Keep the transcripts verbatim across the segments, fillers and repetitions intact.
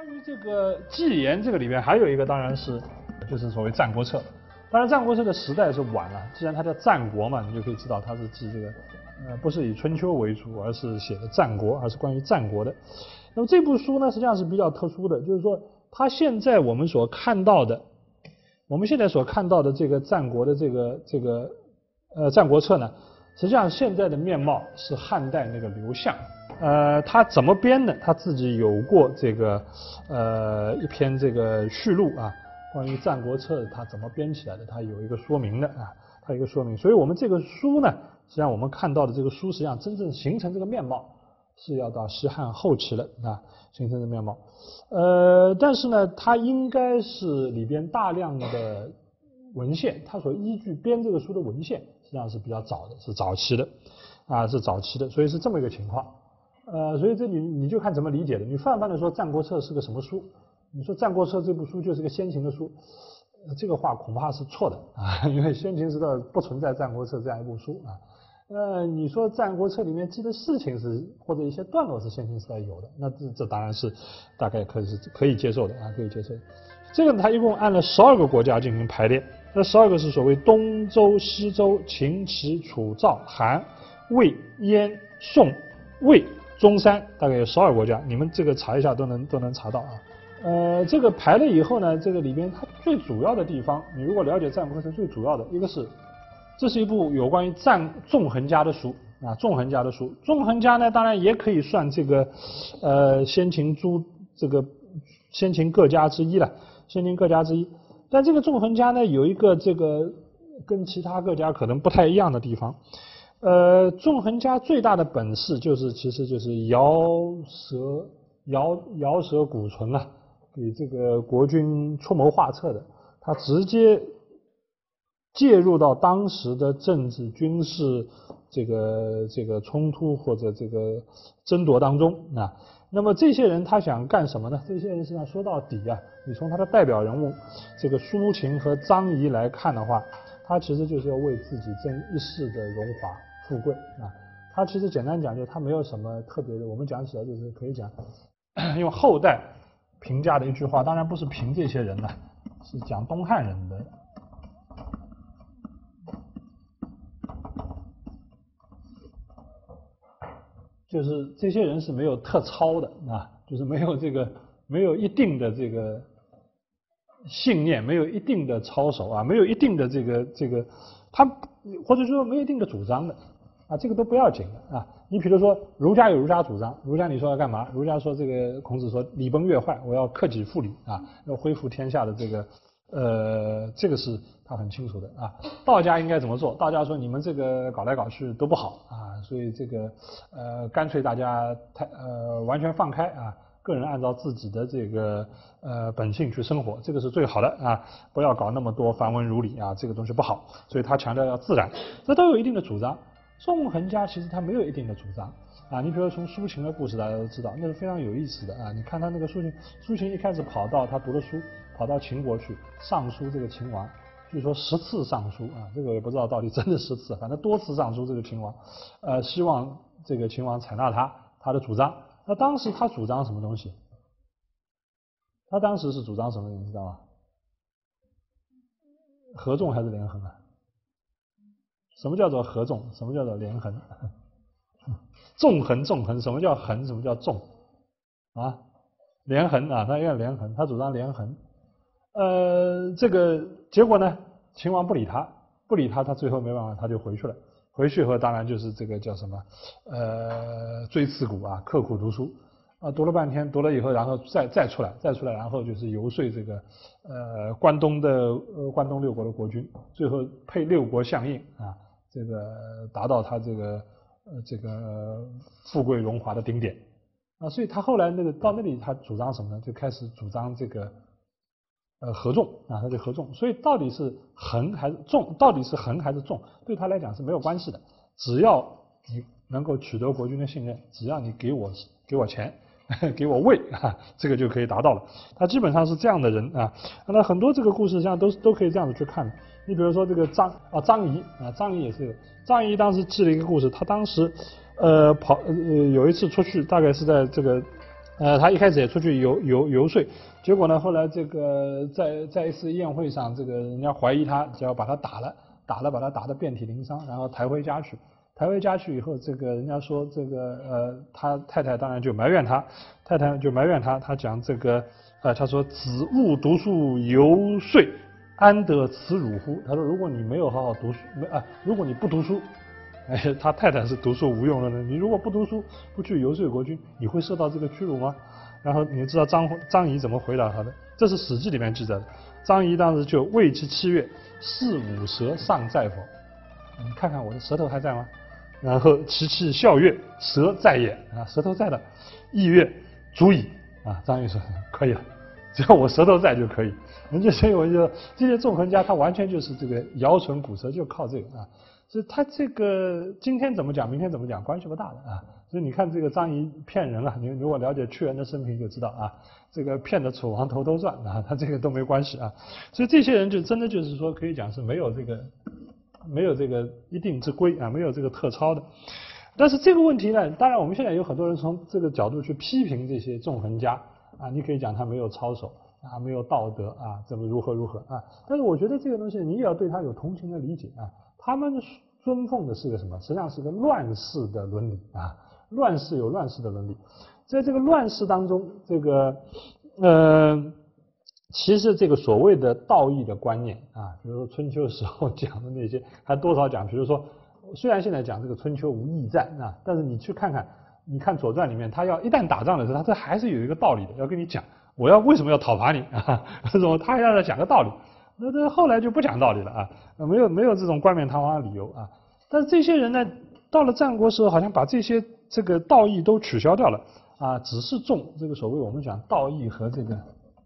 关于这个纪言，这个里边还有一个当然是就是所谓《战国策》。当然，《战国策》的时代是晚了，既然它叫战国嘛，你就可以知道它是记这个呃不是以春秋为主，而是写的战国，而是关于战国的。那么这部书呢，实际上是比较特殊的，就是说它现在我们所看到的，我们现在所看到的这个战国的这个这个呃《战国策》呢，实际上现在的面貌是汉代那个刘向。呃，他怎么编的？他自己有过这个呃一篇这个序录啊，关于《战国策》他怎么编起来的，他有一个说明的啊，他有一个说明。所以我们这个书呢，实际上我们看到的这个书，实际上真正形成这个面貌是要到西汉后期了啊，形成的面貌。呃，但是呢，它应该是里边大量的文献，它所依据编这个书的文献，实际上是比较早的，是早期的啊，是早期的，所以是这么一个情况。呃，所以这里你就看怎么理解的。你泛泛的说《战国策》是个什么书，你说《战国策》这部书就是个先秦的书，呃、这个话恐怕是错的啊，因为先秦时代不存在《战国策》这样一部书啊。呃，你说《战国策》里面记的事情是或者一些段落是先秦时代有的，那这这当然是大概可以是可以接受的啊，可以接受的。这个呢，它一共按了十二个国家进行排列，这十二个是所谓东周、西周、秦、齐、楚、赵、韩、魏、燕、宋、魏。中山大概有十二国家，你们这个查一下都能都能查到啊。呃，这个排了以后呢，这个里边它最主要的地方，你如果了解战国策，最主要的一个是，这是一部有关于战纵横家的书啊，纵横家的书。纵横家呢，当然也可以算这个呃先秦诸这个先秦各家之一了，先秦各家之一。但这个纵横家呢，有一个这个跟其他各家可能不太一样的地方。呃，纵横家最大的本事就是，其实就是摇舌、摇摇舌鼓唇啊，给这个国君出谋划策的。他直接介入到当时的政治、军事这个这个冲突或者这个争夺当中啊。那么这些人他想干什么呢？这些人实际上说到底啊，你从他的代表人物这个苏秦和张仪来看的话，他其实就是要为自己争一世的荣华富贵啊，他其实简单讲，就他没有什么特别的。我们讲起来就是可以讲，用后代评价的一句话，当然不是评这些人呢，是讲东汉人的。就是这些人是没有特超的啊，就是没有这个没有一定的这个信念，没有一定的操守啊，没有一定的这个这个他或者说没有一定的主张的。啊，这个都不要紧的啊！你比如说，儒家有儒家主张，儒家你说要干嘛？儒家说这个孔子说礼崩乐坏，我要克己复礼啊，要恢复天下的这个呃，这个是他很清楚的啊。道家应该怎么做？道家说你们这个搞来搞去都不好啊，所以这个呃，干脆大家太呃完全放开啊，个人按照自己的这个呃本性去生活，这个是最好的啊，不要搞那么多繁文缛理啊，这个东西不好，所以他强调要自然，这都有一定的主张。纵横家其实他没有一定的主张啊，你比如说从苏秦的故事大家都知道，那是非常有意思的啊。你看他那个苏秦，苏秦一开始跑到他读了书，跑到秦国去上书这个秦王，据说十次上书啊，这个我也不知道到底真的十次，反正多次上书这个秦王，呃，希望这个秦王采纳他他的主张。那当时他主张什么东西？他当时是主张什么？你知道吗？合纵还是连横啊？什么叫做合纵？什么叫做连横？纵横纵横，什么叫横？什么叫纵？啊，连横啊，他要连横，他主张连横。呃，这个结果呢，秦王不理他，不理他，他最后没办法，他就回去了。回去以后，当然就是这个叫什么？呃，锥刺股啊，刻苦读书啊，读了半天，读了以后，然后再再出来，再出来，然后就是游说这个呃关东的呃关东六国的国君，最后配六国相印啊。这个达到他这个呃这个富贵荣华的顶点啊，所以他后来那个到那里他主张什么呢？就开始主张这个呃合纵啊，他就合纵。所以到底是横还是纵？到底是横还是纵？对他来讲是没有关系的，只要你能够取得国君的信任，只要你给我给我钱。给我位啊，这个就可以达到了。他基本上是这样的人啊。那很多这个故事上都都可以这样子去看。你比如说这个张啊张仪啊，张仪也是有。张仪当时记了一个故事，他当时呃跑呃有一次出去，大概是在这个呃，他一开始也出去游游游说，结果呢，后来这个在在一次宴会上，这个人家怀疑他，就要把他打了，打了把他打得遍体鳞伤，然后抬回家去。抬回家去以后，这个人家说这个呃，他太太当然就埋怨他，太太就埋怨他，他讲这个呃，他说子勿读书游说，安得此辱乎？他说如果你没有好好读书，没啊，如果你不读书。哎，他太太是读书无用了呢。你如果不读书，不去游说国君，你会受到这个屈辱吗？然后你知道张张仪怎么回答他的？这是《史记》里面记载的。张仪当时就谓其七月，是吾舌尚在否？你看看我的舌头还在吗？然后其气笑曰：舌在也啊，舌头在的。亦曰：足矣啊。张仪说可以了，只要我舌头在就可以。人家所以我就说这些纵横家，他完全就是这个摇唇鼓舌，就靠这个啊。所以他这个今天怎么讲，明天怎么讲，关系不大的啊。所以你看这个张仪骗人啊，你如果了解屈原的生平就知道啊，这个骗得楚王头头转啊，他这个都没关系啊。所以这些人就真的就是说可以讲是没有这个没有这个一定之规啊，没有这个特操的。但是这个问题呢，当然我们现在有很多人从这个角度去批评这些纵横家啊，你可以讲他没有操守啊，没有道德啊，怎么如何如何啊。但是我觉得这个东西你也要对他有同情的理解啊。他们尊奉的是个什么？实际上是个乱世的伦理啊，乱世有乱世的伦理，在这个乱世当中，这个呃，其实这个所谓的道义的观念啊，比如说春秋时候讲的那些，还多少讲，比如说虽然现在讲这个春秋无义战啊，但是你去看看，你看《左传》里面，他要一旦打仗的时候，他这还是有一个道理的，要跟你讲，我要为什么要讨伐你啊？这种他要来讲个道理。那这后来就不讲道理了啊，没有没有这种冠冕堂皇的理由啊。但是这些人呢，到了战国时候，好像把这些这个道义都取消掉了啊，只是重这个所谓我们讲道义和这个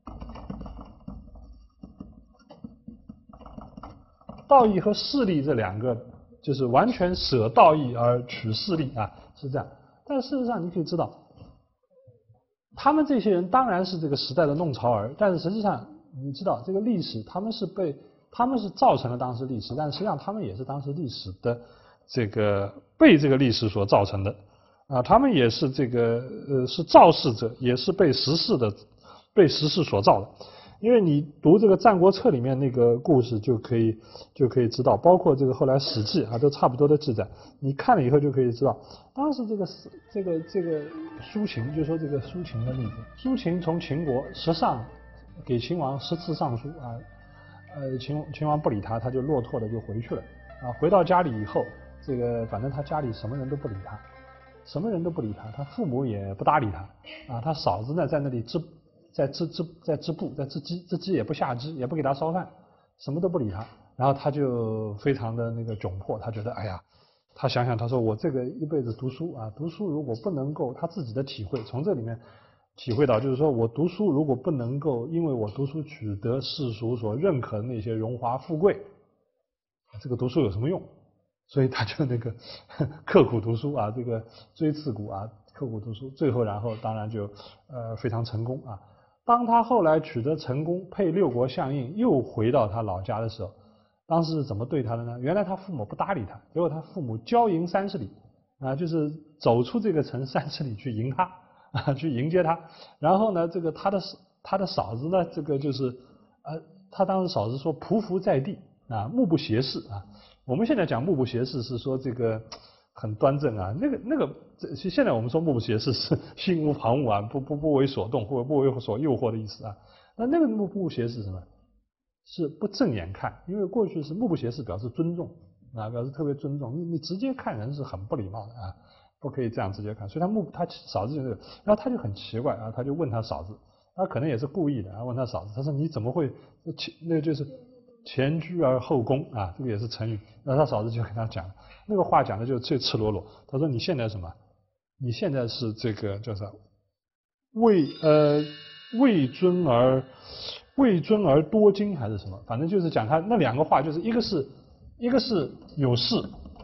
道义和势力这两个，就是完全舍道义而取势力啊，是这样。但事实上你可以知道，他们这些人当然是这个时代的弄潮儿，但是实际上。你知道这个历史，他们是被他们是造成了当时历史，但实际上他们也是当时历史的这个被这个历史所造成的啊，他们也是这个呃是造世者，也是被时势的被时势所造的。因为你读这个《战国策》里面那个故事，就可以就可以知道，包括这个后来《史记》啊，都差不多的记载。你看了以后就可以知道，当时这个这个这个苏秦，就说这个苏秦的例子，苏秦从秦国十上。给秦王十次上书啊，呃，秦秦王不理他，他就落拓的就回去了啊。回到家里以后，这个反正他家里什么人都不理他，什么人都不理他，他父母也不搭理他啊。他嫂子呢在那里织，在织织在织布，在织机，织机也不下机，也不给他烧饭，什么都不理他。然后他就非常的那个窘迫，他觉得哎呀，他想想他说我这个一辈子读书啊，读书如果不能够他自己的体会，从这里面。体会到，就是说我读书如果不能够，因为我读书取得世俗所认可的那些荣华富贵，这个读书有什么用？所以他就那个刻苦读书啊，这个锥刺股啊，刻苦读书，最后然后当然就呃非常成功啊。当他后来取得成功，配六国相印，又回到他老家的时候，当时是怎么对他的呢？原来他父母不搭理他，结果他父母郊迎三十里啊，就是走出这个城三十里去迎他。啊，去迎接他，然后呢，这个他的他的嫂子呢，这个就是呃，他当时嫂子说匍匐在地啊，目不斜视啊。我们现在讲目不斜视是说这个很端正啊，那个那个，其实现在我们说目不斜视是心无旁骛啊，不不不为所动或者不为所诱惑的意思啊。那那个目不斜视是什么？是不正眼看，因为过去是目不斜视表示尊重啊，表示特别尊重，你你直接看人是很不礼貌的啊。不可以这样直接看，所以他目他嫂子就这个，然后他就很奇怪啊，他就问他嫂子，他可能也是故意的啊，问他嫂子，他说你怎么会前那就是前居而后恭啊，这个也是成语。然后他嫂子就跟他讲，那个话讲的就最赤裸裸，他说你现在什么？你现在是这个叫啥？为呃为尊而为尊而多金还是什么？反正就是讲他那两个话，就是一个是一个是有势。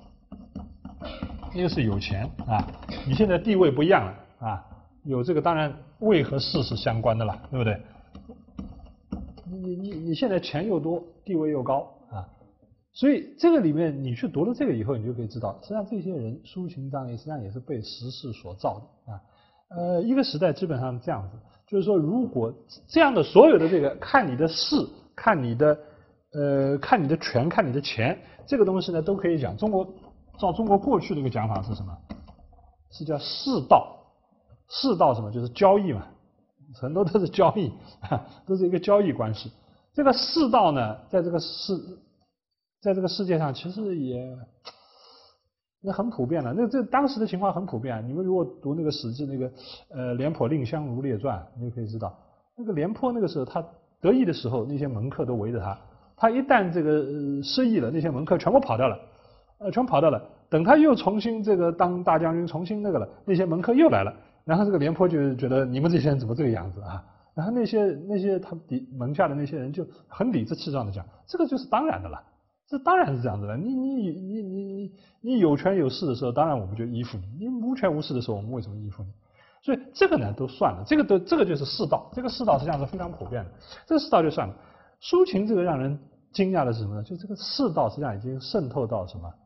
一个是有钱啊，你现在地位不一样了啊，有这个当然位和势是相关的了，对不对？你你你现在钱又多，地位又高啊，所以这个里面你去读了这个以后，你就可以知道，实际上这些人苏秦、张仪实际上也是被时势所造的啊。 呃，一个时代基本上这样子，就是说，如果这样的所有的这个看你的势，看你的呃，看你的权，看你的钱，这个东西呢，都可以讲。中国照中国过去的一个讲法是什么？是叫世道。世道什么？就是交易嘛，很多都是交易，都是一个交易关系。这个世道呢，在这个世，在这个世界上其实也那很普遍的。那这当时的情况很普遍。你们如果读那个《史记》那个呃《廉颇蔺相如列传》，你就可以知道，那个廉颇那个时候他得意的时候，那些门客都围着他。他一旦这个、呃、失意了，那些门客全部跑掉了，呃，全跑掉了。等他又重新这个当大将军，重新那个了，那些门客又来了。然后这个廉颇就觉得你们这些人怎么这个样子啊？然后那些那些他底门下的那些人就很理直气壮的讲，这个就是当然的了，这当然是这样子的。你你你你你你有权有势的时候，当然我们就依附你；你无权无势的时候，我们为什么依附你？所以这个呢都算了，这个都这个就是世道，这个世道实际上是非常普遍的。这个世道就算了。苏秦这个让人惊讶的是什么呢？就这个世道实际上已经渗透到什么？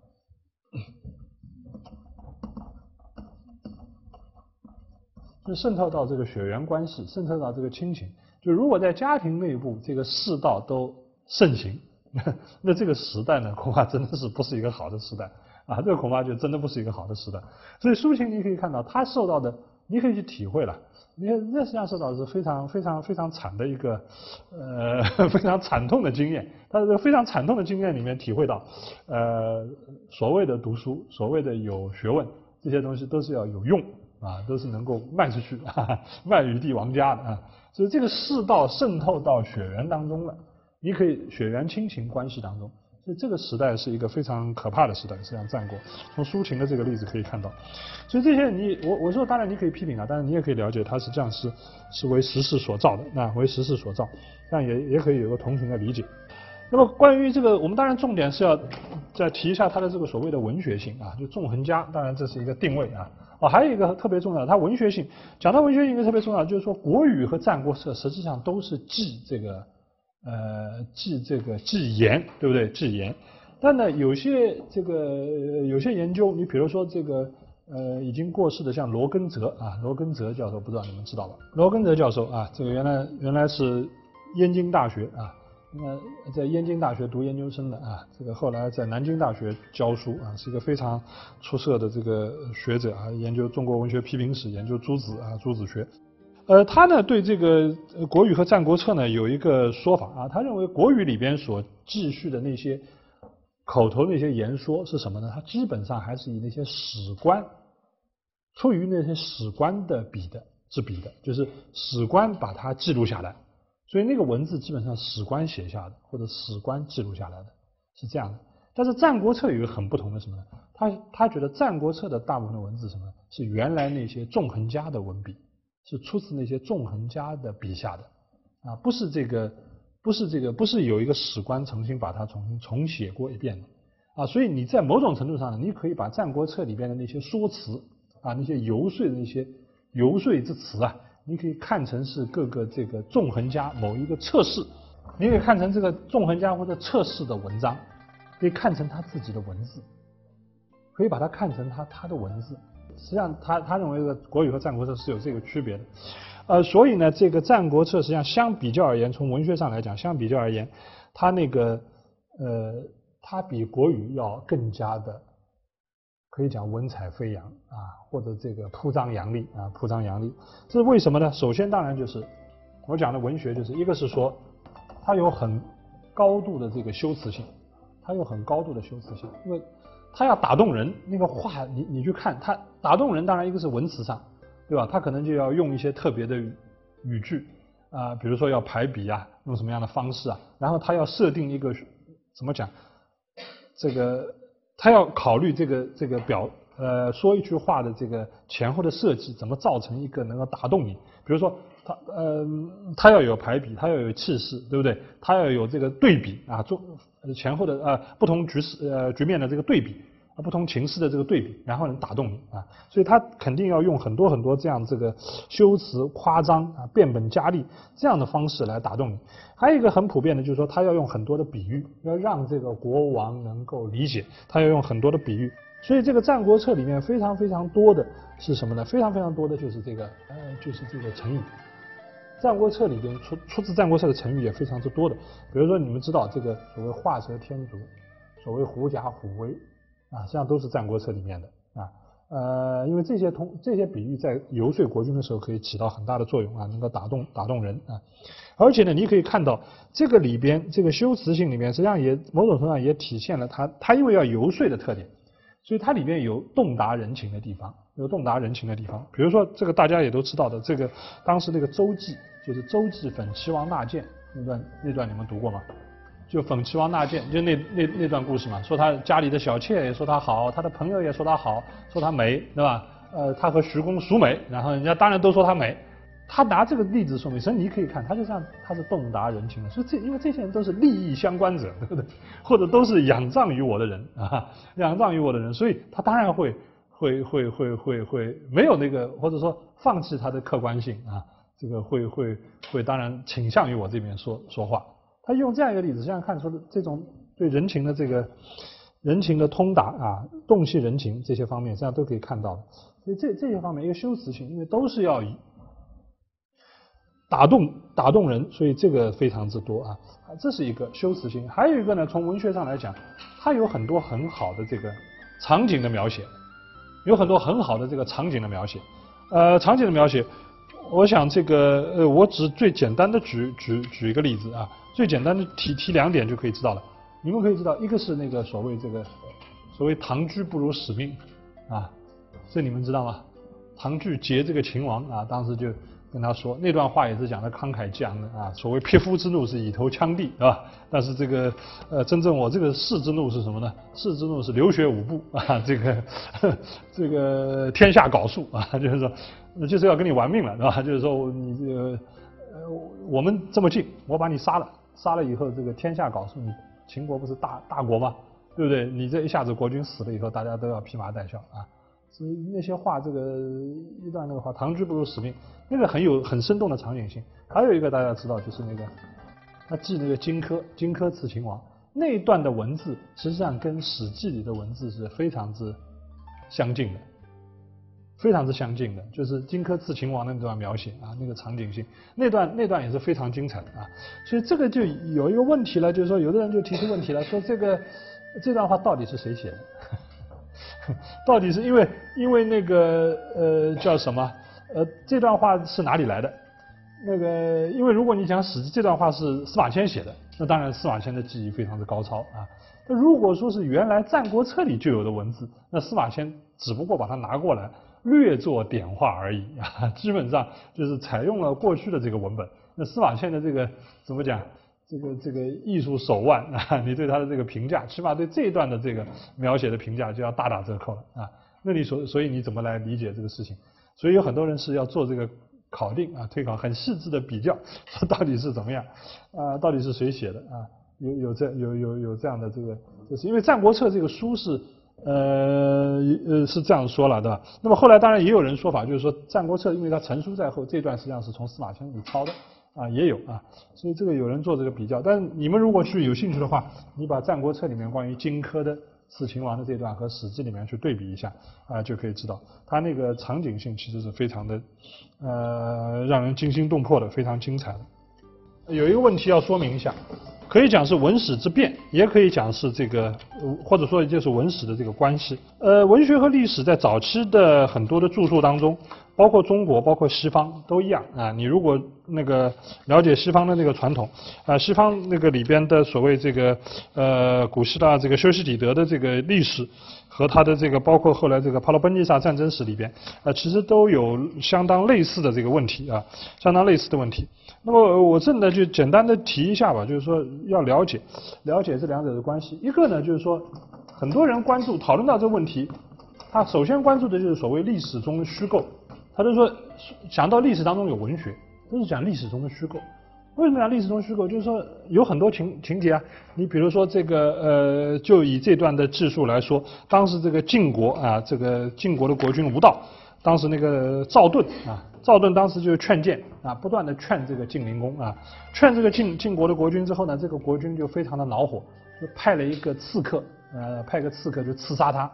就渗透到这个血缘关系，渗透到这个亲情。就如果在家庭内部这个世道都盛行，那这个时代呢，恐怕真的是不是一个好的时代啊！这个恐怕就真的不是一个好的时代。所以苏秦你可以看到，他受到的，你可以去体会了。你看，那实际上受到的是非常非常非常惨的一个，呃，非常惨痛的经验。他在这个非常惨痛的经验里面体会到，呃，所谓的读书，所谓的有学问，这些东西都是要有用。啊，都是能够卖出去，哈哈，卖与帝王家的啊，所以这个世道渗透到血缘当中了，你可以血缘亲情关系当中，所以这个时代是一个非常可怕的时代，实际上战国，从苏秦的这个例子可以看到，所以这些你我我说当然你可以批评啊，但是你也可以了解它实际上是是为时势所造的，那为时势所造，但也也可以有个同情的理解。那么关于这个，我们当然重点是要再提一下它的这个所谓的文学性啊，就纵横家，当然这是一个定位啊。哦，还有一个特别重要的，它文学性。讲到文学性，一个特别重要的就是说，国语和战国策实际上都是记这个呃记这个记言，对不对？记言。但呢，有些这个有些研究，你比如说这个呃已经过世的像罗根哲啊，罗根哲教授，不知道你们知道吧？罗根哲教授啊，这个原来原来是燕京大学啊。那在燕京大学读研究生的啊，这个后来在南京大学教书啊，是一个非常出色的这个学者啊，研究中国文学批评史，研究诸子啊，诸子学。呃，他呢对这个《国语》和《战国策》呢有一个说法啊，他认为《国语》里边所记叙的那些口头那些言说是什么呢？它基本上还是以那些史官，出于那些史官的笔的之笔的，就是史官把它记录下来。所以那个文字基本上史官写下的，或者史官记录下来的，是这样的。但是《战国策》有一个很不同的什么呢？他他觉得《战国策》的大部分的文字什么是原来那些纵横家的文笔，是出自那些纵横家的笔下的啊，不是这个不是这个不是有一个史官重新把它重新重写过一遍的啊。所以你在某种程度上呢，你可以把《战国策》里边的那些说辞啊，那些游说的那些游说之词啊。你可以看成是各个这个纵横家某一个测试，你可以看成这个纵横家或者测试的文章，可以看成他自己的文字，可以把它看成他他的文字。实际上他他认为这个国语和战国策是有这个区别的，呃，所以呢，这个战国策实际上相比较而言，从文学上来讲，相比较而言，它那个呃，它比国语要更加的。可以讲文采飞扬啊，或者这个铺张扬丽啊，铺张扬丽，这是为什么呢？首先，当然就是我讲的文学，就是一个是说它有很高度的这个修辞性，它有很高度的修辞性，因为它要打动人。那个话，你你去看它打动人，当然一个是文词上，对吧？它可能就要用一些特别的语语句啊、呃，比如说要排比啊，用什么样的方式啊，然后它要设定一个怎么讲这个。他要考虑这个这个表呃说一句话的这个前后的设计，怎么造成一个能够打动你？比如说他呃他要有排比，他要有气势，对不对？他要有这个对比啊，做前后的呃不同局势呃局面的这个对比啊，不同情势的这个对比，然后能打动你啊。所以他肯定要用很多很多这样这个修辞夸张啊、变本加厉这样的方式来打动你。还有一个很普遍的，就是说他要用很多的比喻，要让这个国王能够理解，他要用很多的比喻。 所以这个《战国策》里面非常非常多的是什么呢？非常非常多的就是这个呃就是这个成语。《战国策》里边出出自《战国策》的成语也非常之多的，比如说你们知道这个所谓画蛇添足，所谓狐假虎威啊，实际上都是《战国策》里面的啊。呃，因为这些通这些比喻在游说国君的时候可以起到很大的作用啊，能够打动打动人啊。而且呢，你可以看到这个里边这个修辞性里面，实际上也某种程度上也体现了它它因为要游说的特点，所以它里面有洞达人情的地方，有洞达人情的地方。比如说这个大家也都知道的，这个当时那个周记，就是周记讽齐王纳谏那段那段你们读过吗？就讽齐王纳谏，就那那那段故事嘛，说他家里的小妾也说他好，他的朋友也说他好，说他美，对吧？呃，他和徐公孰美，然后人家当然都说他美。他拿这个例子说明，所以你可以看，他就像他是洞达人情的，所以这因为这些人都是利益相关者，对不对？或者都是仰仗于我的人啊，仰仗于我的人，所以他当然会会会会会会没有那个，或者说放弃他的客观性啊，这个会会会当然倾向于我这边说说话。他用这样一个例子，实际上看出了这种对人情的这个人情的通达啊，洞悉人情这些方面，实际上都可以看到的。所以这这些方面，一个修辞性，因为都是要以打动打动人，所以这个非常之多啊，这是一个修辞性。还有一个呢，从文学上来讲，它有很多很好的这个场景的描写，有很多很好的这个场景的描写。呃，场景的描写，我想这个呃，我只最简单的举举举一个例子啊，最简单的提提两点就可以知道了。你们可以知道，一个是那个所谓这个所谓唐雎不辱使命啊，这你们知道吗？唐雎劫这个秦王啊，当时就跟他说，那段话也是讲的慷慨激昂的啊。所谓匹夫之怒是以头枪地，对吧？但是这个呃，真正我这个士之怒是什么呢？士之怒是流血五步啊，这个这个天下缟素啊，就是说，就是要跟你玩命了，对吧？就是说你这个呃，我们这么近，我把你杀了，杀了以后，这个天下缟素，你秦国不是大大国吗？对不对？你这一下子国君死了以后，大家都要披麻戴孝啊。所以那些话，这个一段那个话，唐雎不辱使命，那个很有很生动的场景性。还有一个大家知道，就是那个他记那个荆轲，荆轲刺秦王那一段的文字，实际上跟《史记》里的文字是非常之相近的，非常之相近的。就是荆轲刺秦王的那段描写啊，那个场景性，那段那段也是非常精彩的啊。所以这个就有一个问题了，就是说有的人就提出问题了，说这个这段话到底是谁写的？到底是因为因为那个呃叫什么呃这段话是哪里来的？那个因为如果你讲《史记》这段话是司马迁写的，那当然司马迁的技艺非常的高超啊。那如果说是原来《战国策》里就有的文字，那司马迁只不过把它拿过来略作点化而已啊，基本上就是采用了过去的这个文本。那司马迁的这个怎么讲？这个这个艺术手腕啊，你对他的这个评价，起码对这一段的这个描写的评价就要大打折扣了啊。那你所所以你怎么来理解这个事情？所以有很多人是要做这个考定啊，推考很细致的比较，说到底是怎么样啊，到底是谁写的啊？有有这有有有这样的这个，就是因为《战国策》这个书是呃呃是这样说了，对吧？那么后来当然也有人说法，就是说《战国策》因为它成书在后，这段实际上是从司马迁里抄的。啊，也有啊，所以这个有人做这个比较，但是你们如果去有兴趣的话，你把《战国策》里面关于荆轲的刺秦王的这段和《史记》里面去对比一下啊，就可以知道它那个场景性其实是非常的呃让人惊心动魄的，非常精彩的。有一个问题要说明一下，可以讲是文史之变，也可以讲是这个或者说就是文史的这个关系。呃，文学和历史在早期的很多的著述当中，包括中国，包括西方都一样啊。你如果那个了解西方的那个传统啊，西方那个里边的所谓这个呃古希腊这个修昔底德的这个历史和它的这个包括后来这个帕洛奔尼撒战争史里边啊，其实都有相当类似的这个问题啊，相当类似的问题。那么我这呢就简单的提一下吧，就是说要了解了解这两者的关系。一个呢就是说，很多人关注讨论到这个问题，他首先关注的就是所谓历史中的虚构。他就说想到历史当中有文学，都是讲历史中的虚构。为什么讲历史中虚构？就是说有很多情情节啊，你比如说这个呃，就以这段的记述来说，当时这个晋国啊，这个晋国的国君吴道，当时那个赵盾啊，赵盾当时就劝谏啊，不断的劝这个晋灵公啊，劝这个晋晋国的国君之后呢，这个国君就非常的恼火，就派了一个刺客，呃，派个刺客就刺杀他。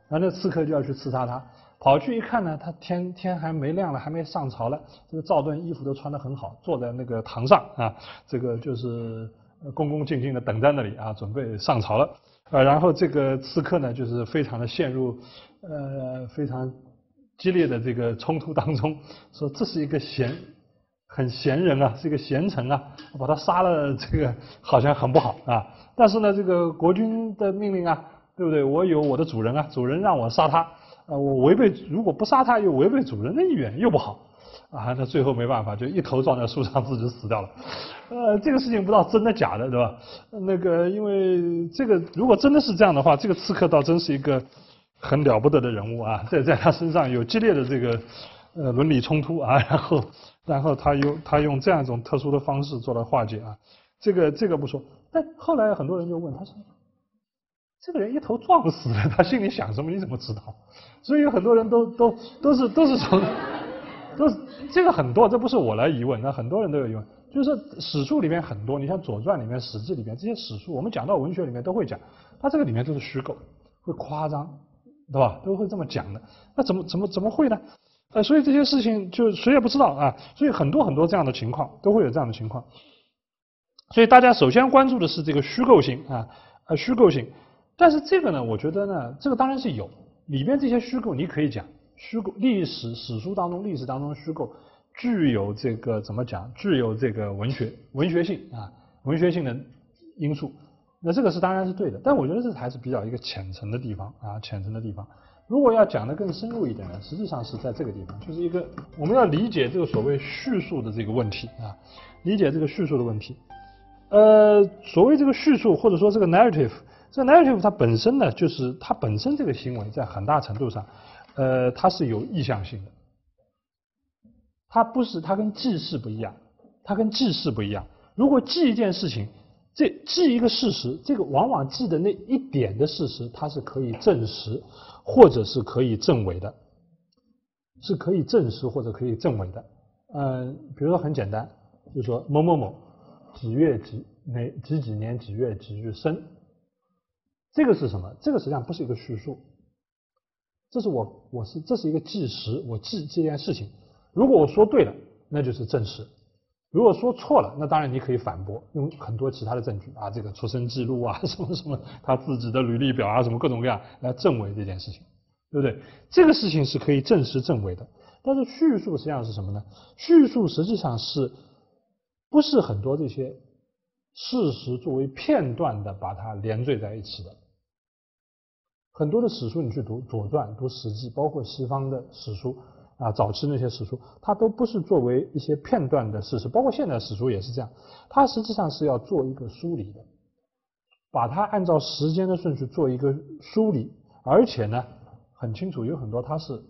然后那刺客就要去刺杀他，跑去一看呢，他天天还没亮了，还没上朝呢，这个赵盾衣服都穿得很好，坐在那个堂上啊，这个就是恭恭敬敬的等在那里啊，准备上朝了。呃，然后这个刺客呢，就是非常的陷入呃非常激烈的这个冲突当中，说这是一个贤很贤人啊，是一个贤臣啊，把他杀了，这个好像很不好啊。但是呢，这个国君的命令啊，对不对？我有我的主人啊，主人让我杀他，呃，我违背如果不杀他，又违背主人的意愿，又不好。啊，那最后没办法，就一头撞在树上，自己死掉了。呃，这个事情不知道真的假的，对吧？那个，因为这个如果真的是这样的话，这个刺客倒真是一个很了不得的人物啊，在在他身上有激烈的这个呃伦理冲突啊，然后然后他用他用这样一种特殊的方式做了化解啊，这个这个不说，但后来很多人就问他说，这个人一头撞死了，他心里想什么？你怎么知道？所以有很多人都都都是都是从。都是这个很多，这不是我来疑问，那很多人都有疑问。就是说史书里面很多，你像《左传》里面、《史记》里面这些史书，我们讲到文学里面都会讲，它这个里面都是虚构，会夸张，对吧？都会这么讲的。那怎么怎么怎么会呢？呃，所以这些事情就谁也不知道啊。所以很多很多这样的情况都会有这样的情况。所以大家首先关注的是这个虚构性啊，呃，虚构性。但是这个呢，我觉得呢，这个当然是有，里面这些虚构你可以讲。虚构历史史书当中，历史当中虚构具有这个怎么讲？具有这个文学文学性啊，文学性的因素。那这个是当然是对的，但我觉得这还是比较一个浅层的地方啊，浅层的地方。如果要讲得更深入一点呢，实际上是在这个地方，就是一个我们要理解这个所谓叙述的这个问题啊，理解这个叙述的问题。呃，所谓这个叙述或者说这个 narrative， 这个 narrative 它本身呢，就是它本身这个行为在很大程度上。呃，它是有意向性的，它不是，它跟记事不一样，它跟记事不一样。如果记一件事情，这记一个事实，这个往往记的那一点的事实，它是可以证实，或者是可以证伪的，是可以证实或者可以证伪的。嗯、呃，比如说很简单，就是说某某某几月几哪几几年几月几日生，这个是什么？这个实际上不是一个叙述。这是我我是这是一个记实，我记这件事情。如果我说对了，那就是证实；如果说错了，那当然你可以反驳，用很多其他的证据啊，这个出生记录啊，什么什么他自己的履历表啊，什么各种各样来证伪这件事情，对不对？这个事情是可以证实证伪的。但是叙述实际上是什么呢？叙述实际上是不是很多这些事实作为片段的把它连缀在一起的？很多的史书你去读《左传》、读《史记》，包括西方的史书啊，早期那些史书，它都不是作为一些片段的事实，包括现在史书也是这样，它实际上是要做一个梳理的，把它按照时间的顺序做一个梳理，而且呢，很清楚有很多它是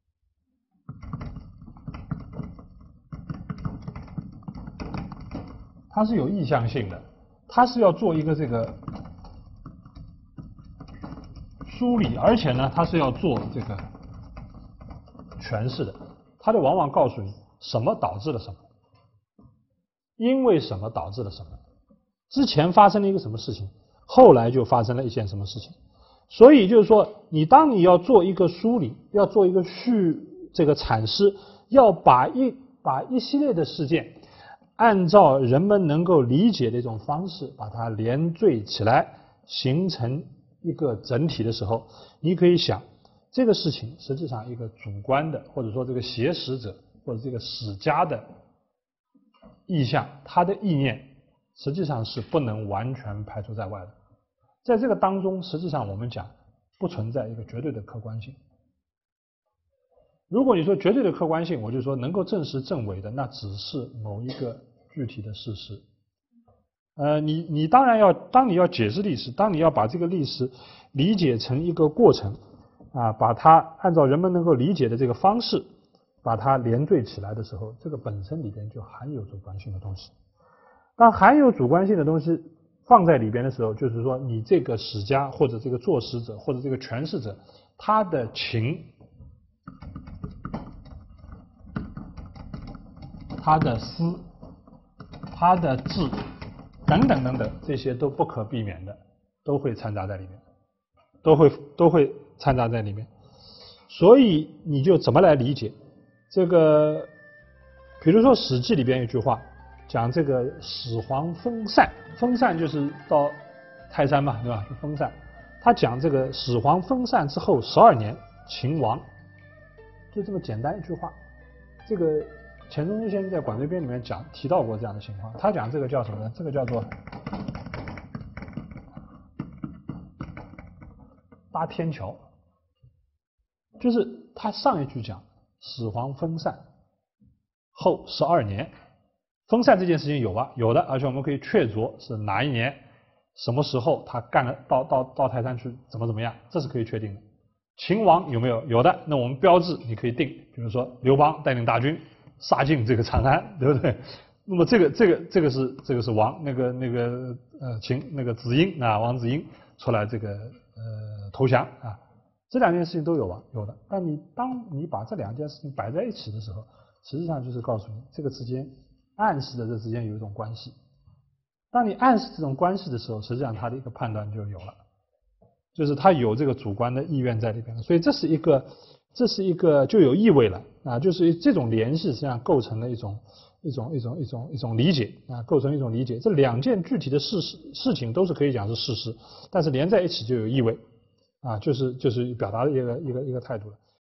它是有意向性的，它是要做一个这个梳理，而且呢，它是要做这个诠释的，它就往往告诉你什么导致了什么，因为什么导致了什么，之前发生了一个什么事情，后来就发生了一件什么事情。所以就是说，你当你要做一个梳理，要做一个叙这个阐释，要把一把一系列的事件，按照人们能够理解的一种方式，把它连缀起来，形成一个整体的时候，你可以想，这个事情实际上一个主观的，或者说这个写史者或者这个史家的意向，他的意念实际上是不能完全排除在外的。在这个当中，实际上我们讲不存在一个绝对的客观性。如果你说绝对的客观性，我就说能够证实证伪的，那只是某一个具体的事实。呃，你你当然要，当你要解释历史，当你要把这个历史理解成一个过程，啊，把它按照人们能够理解的这个方式，把它连缀起来的时候，这个本身里边就含有主观性的东西。当含有主观性的东西放在里边的时候，就是说你这个史家或者这个作史者或者这个诠释者，他的情、他的思、他的志等等等等，这些都不可避免的，都会掺杂在里面，都会都会掺杂在里面。所以你就怎么来理解这个？比如说《史记》里边有一句话讲这个始皇封禅，封禅就是到泰山嘛，对吧？就封禅。他讲这个始皇封禅之后十二年秦亡，就这么简单一句话。这个钱钟书先生在《管仲编》里面讲提到过这样的情况，他讲这个叫什么呢？这个叫做搭天桥，就是他上一句讲始皇封禅后十二年，封禅这件事情有吧？有的，而且我们可以确凿是哪一年、什么时候他干了到到到泰山去怎么怎么样，这是可以确定的。秦王有没有？有的，那我们标志你可以定，比如说刘邦带领大军杀进这个长安，对不对？那么这个这个这个是这个是王那个那个呃秦那个子婴啊，王子婴出来这个呃投降啊，这两件事情都有啊，有的。但你当你把这两件事情摆在一起的时候，实际上就是告诉你这个之间暗示的这之间有一种关系。当你暗示这种关系的时候，实际上他的一个判断就有了，就是他有这个主观的意愿在里边，所以这是一个这是一个就有意味了啊，就是这种联系实际上构成了一种一种一种一种一种理解啊，构成一种理解。这两件具体的事实事情都是可以讲是事实，但是连在一起就有意味啊，就是就是表达的一个一个一个态度了。